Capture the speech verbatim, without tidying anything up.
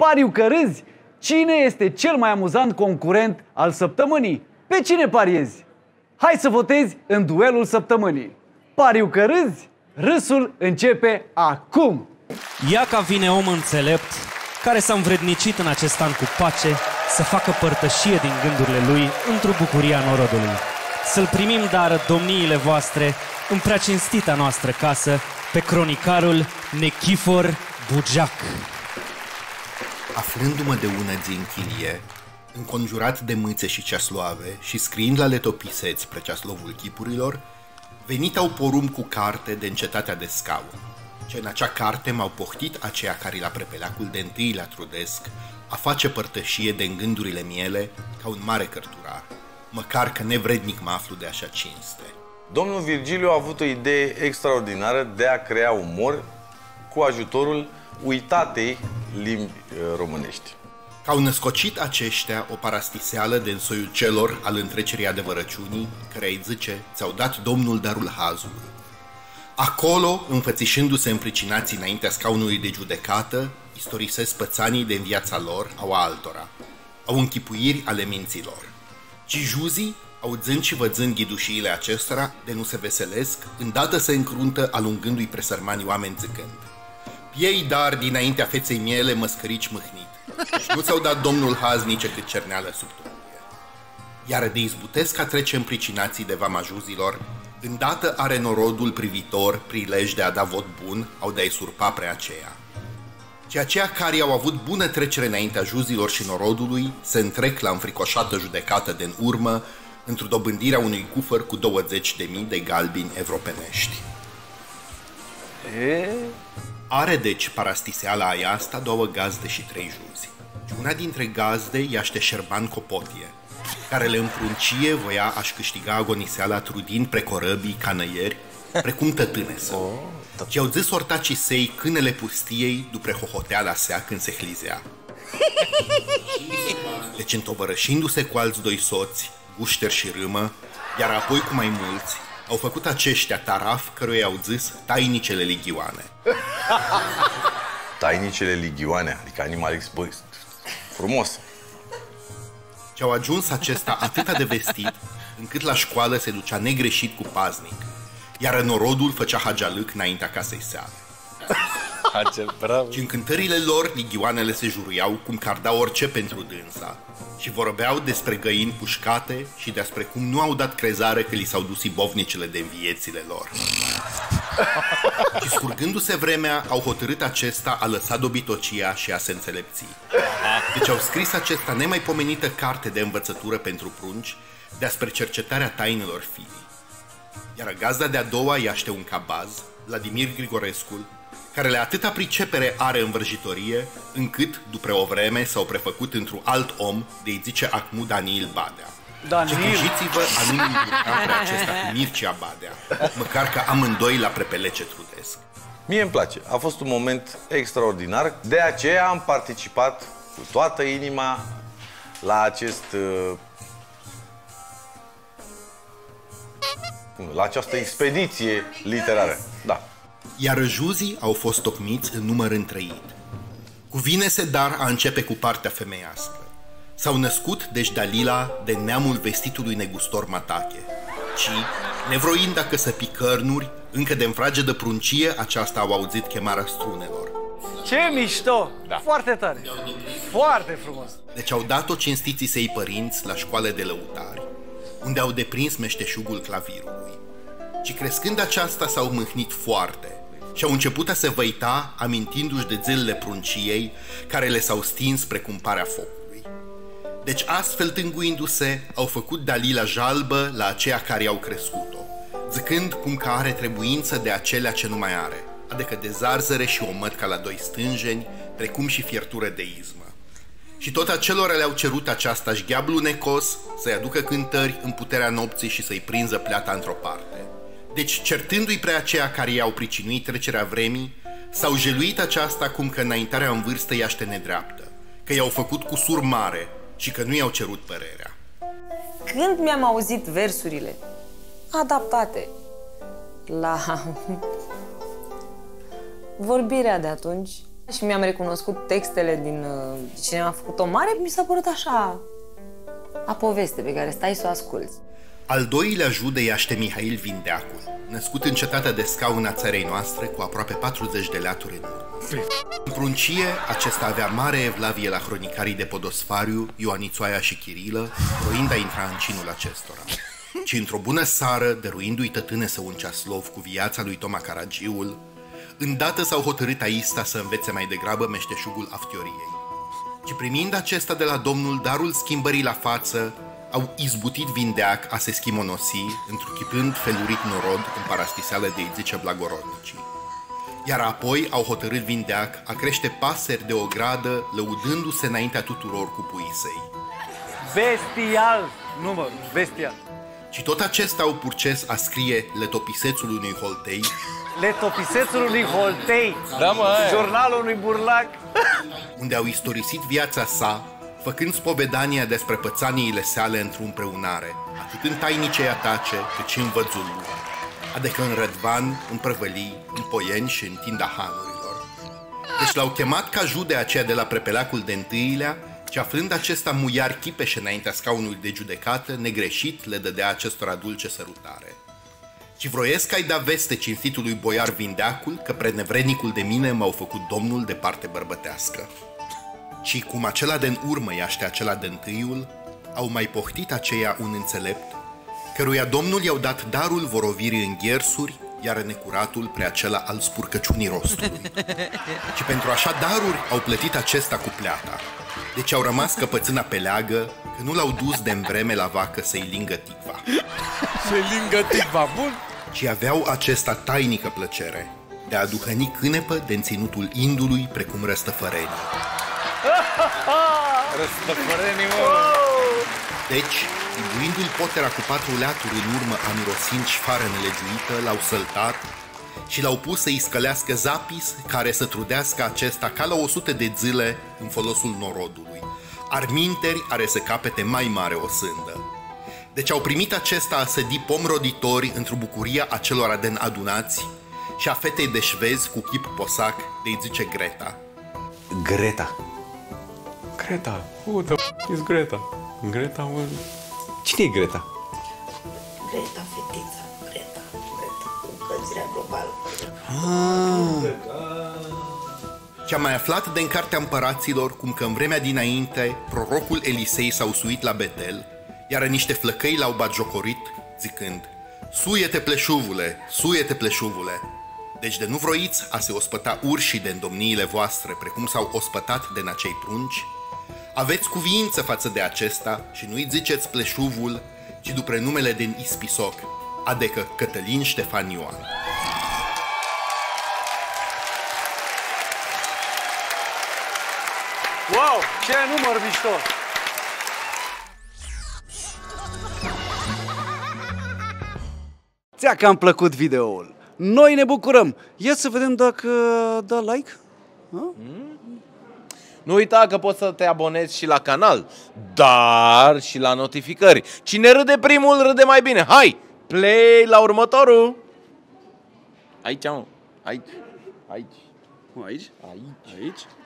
Pariu că râzi. Cine este cel mai amuzant concurent al săptămânii? Pe cine pariezi? Hai să votezi în duelul săptămânii. Pariu că râzi. Râsul începe acum. Ia ca vine om înțelept, care s-a învrednicit în acest an cu pace, să facă părtășie din gândurile lui într-o bucuria norodului. Să-l primim dar domniile voastre în prea cinstita noastră casă, pe cronicarul Nechifor Bugeac. Aflându-mă de ună zi în chilie, înconjurat de mâțe și ceasloave și scriind la letopiseți spre ceaslovul chipurilor, venit au porumb cu carte de încetatea de scaun, ce în acea carte m-au pohtit aceia care la prepeleacul de întâi la trudesc a face părtășie de gândurile miele ca un mare cărturar, măcar că nevrednic mă aflu de așa cinste. Domnul Virgiliu a avut o idee extraordinară de a crea umor cu ajutorul uitatei limbi românești. Că au născocit aceștia o parastiseală de însoiul celor al întrecerii adevărăciunii, care îi zice, ți-au dat Domnul darul hazului. Acolo, înfățișându-se împricinații înaintea scaunului de judecată, istorisesc pățanii de în viața lor, au altora. Au închipuiri ale minților. Cijuzii, audzând și văzând ghidușiile acestora, de nu se veselesc, îndată se încruntă alungându-i presărmanii oameni zicând: Piei dar dinaintea feței miele măscărici mâhnit, și nu ți-au dat Domnul haz nici cât cerneală sub turbie. Iar de izbutesc a trece împricinații de vamajuzilor, îndată are norodul privitor prilej de a da vot bun, au de a-i surpa pre aceea. Și aceia care au avut bună trecere înaintea juzilor și norodului se întrec la înfricoșată judecată de-n urmă, într-o dobândirea unui cufăr cu douăzeci de mii de galbini evropenești. E? Are deci parastiseala aia asta două gazde și trei juzi. Și una dintre gazde iaște Șerban Copotie, care le împruncie voia a-și câștiga agoniseala trudind precorăbii canăieri, precum tătânesă. Și au zis ortacii săi câinele pustiei după hohoteala sea când se hlizea. Deci întovărășindu-se cu alți doi soți, Gușter și Râmă, iar apoi cu mai mulți, au făcut aceștia taraf căruia au zis tainicele ligioane. Tainicele ligioane, adică animale, băi, frumos. Și au ajuns acesta atâta de vestit, încât la școală se ducea negreșit cu paznic, iar norodul făcea hagialâc înaintea casei sale. Hagel, bravo. Și în cântările lor, ligioanele se juruiau cum că ar da orice pentru dânsa și vorbeau despre găini pușcate și despre cum nu au dat crezare că li s-au dus ibovnicele de viețile lor. Și scurgându-se vremea, au hotărât acesta a lăsa dobitocia și a se înțelepți. Deci au scris acesta nemaipomenită carte de învățătură pentru prunci despre cercetarea tainelor filii. Iar gazda de-a doua iaște un cabaz, Vladimir Grigorescu, care le atâta pricepere are în vrăjitorie, încât, după o vreme, s-au prefăcut într-un alt om de-i zice acmu Daniil Badea. Daniil! Și gândiți-vă a nu-i îmbuca pe acesta cu Mircea Badea, măcar că amândoi la prepelece trudesc. Mie îmi place, a fost un moment extraordinar, de aceea am participat cu toată inima la acest... la această expediție literară. Da. Iar juzii au fost tocmiți în număr întrăit. Cuvine-se dar a începe cu partea femeiască. S-au născut deci Dalila de neamul vestitului negustor Matache, ci, nevroind dacă să picărnuri, încă de-n frage de pruncie, aceasta au auzit chemarea strunelor. Ce mișto! Da. Foarte tare! Foarte frumos! Deci au dat-o cinstiții săi părinți la școală de lăutari, unde au deprins meșteșugul clavirului. Și crescând aceasta s-au mâhnit foarte și au început a se văita, amintindu-și de zilele prunciei, care le s-au stins precum parea focului. Deci astfel tânguindu-se, au făcut Dalila jalbă la aceea care i-au crescut-o, zicând cum că are trebuință de acelea ce nu mai are, adică de zarzăre și o măt ca la doi stânjeni, precum și fiertură de izmă. Și tot acelora le-au cerut aceasta șgheablu necos să-i aducă cântări în puterea nopții și să-i prinză pleata într-o parte. Deci, certându-i pre aceea care i-au pricinuit trecerea vremii, s-au jeluit aceasta cum că înaintarea în vârstă iaște nedreaptă, că i-au făcut cu sur mare și că nu i-au cerut părerea. Când mi-am auzit versurile adaptate la vorbirea de atunci Și mi-am recunoscut textele din uh, cine a făcut-o mare, mi s-a părut așa a poveste pe care stai să o asculți. Al doilea jude iaște Mihail Vindeacul, născut în cetatea de Scaun a țarei noastre cu aproape patruzeci de leaturi în urmă. În pruncie, acesta avea mare evlavie la cronicarii de Podosfariu, Ioanițoaia și Chirilă, roind a intra în cinul acestora. Ci într-o bună sară, dăruindu-i tătâne să un ceaslov cu viața lui Toma Caragiul, îndată s-au hotărât Aista să învețe mai degrabă meșteșugul aftioriei. Și primind acesta de la Domnul darul schimbării la față, au izbutit Vindeac a se schimonosi, întruchipând felurit norod în parastiseală de-i zice blagorodnicii. Iar apoi au hotărât Vindeac a crește pasări de o gradă, lăudându-se înaintea tuturor cu puii săi. Bestial! Nu mă, bestial! Și tot acesta au purces a scrie letopisețul unui holtei, Letopisețul unui holtei, Da, mă, aia. jurnalul unui burlac. unde au istorisit viața sa, făcând spovedania despre pățaniile sale într-o împreunare, atât în tainicei atace, cât și în văzul lui, adică în Rădvan, în Prăvălii, în Poieni și în Tinda Hanurilor. Deci l-au chemat ca jude aceea de la prepeleacul de întâilea, și aflând acesta muiar chipeșe înaintea scaunului de judecată, negreșit le dădea acestora dulce sărutare. Și vroiesc că ai da veste cinstitului boiar Vindeacul că prednevrednicul de mine m-au făcut domnul de parte bărbătească. Și cum acela de-n urmă iaște acela de întâiul, au mai pohtit aceea un înțelept, căruia Domnul i-au dat darul vorovirii în ghersuri, iar necuratul pre acela al spurcăciunii rostului. Și pentru așa daruri au plătit acesta cu pleata. Deci au rămas căpățâna pe leagă, că nu l-au dus de-n vreme la vacă să-i lingă ticva. Se lingă ticva, bun? Și aveau acesta tainică plăcere de a duhăni cânepă de înținutul indului precum răstăfărenii. Răstăfărenii, mă! Deci, dibuindu-i potera cu patru leaturi în urmă a mirosind șfară nelegiuită, l-au săltat și l-au pus să-i scălească zapis care să trudească acesta ca la o sută de zile în folosul norodului. Arminteri are să capete mai mare o sândă. Deci au primit acesta a sădi pom roditori într-o bucuria acelora de adunați și a fetei de șvezi cu chip posac de-i zice Greta. Greta. Greta. Who the f*** is Greta? Greta, well... Cine e Greta? Greta, fetița, Greta, Greta, cu încălzirea globală. Și am mai aflat din Cartea Împăraților cum că în vremea dinainte prorocul Elisei s-a usuit la Betel, iar niște flăcăi l-au batjocorit, zicând: "Suie-te, pleșuvule, suie-te, pleșuvule!" Deci de nu vroiți a se ospăta urșii de domniile voastre, precum s-au ospătat de acei prunci, aveți cuviință față de acesta și nu-i ziceți pleșuvul, ci după numele din Ispisoc, adică Cătălin Ștefan Ioan. Wow, ce număr mișto! Ți-a cam plăcut videoul. Noi ne bucurăm. Ia să vedem dacă da like. Ha? Nu uita că poți să te abonezi și la canal, dar și la notificări. Cine râde primul, râde mai bine. Hai, play la următorul. Aici, mă. Aici. Aici. Aici? Aici. Aici?